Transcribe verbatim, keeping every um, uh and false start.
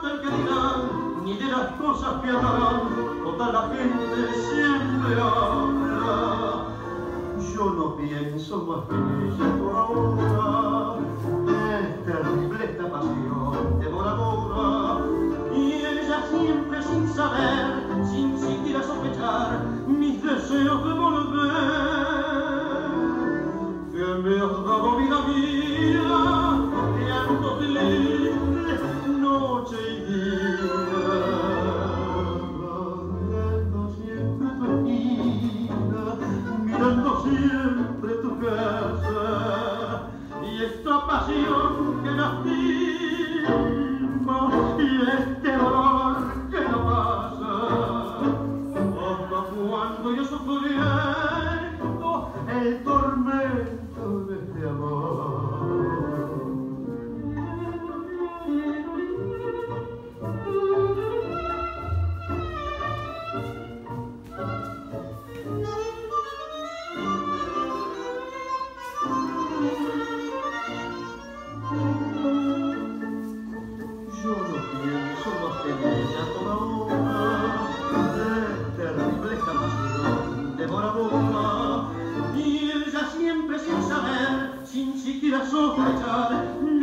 importa el que dirán, ni de las cosas que harán, toda la gente siempre habla. Yo no pienso más que en ella por ahora, es terrible esta pasión devoradora, y ella siempre sin saber, sin siquiera sospechar, mis deseos de volver, que me has dado vida mía, llanto triste, noche y día, mirando siempre tu esquina, mirando siempre tu casa, y esta pasión que lastima, y este dolor que no pasa, hasta cuando yo sufriendo el tormento de este amor. Yo no pienso más que en ella toda hora, es terrible esta pasión devoradora, y ella siempre sin saber, sin siquiera sospechar,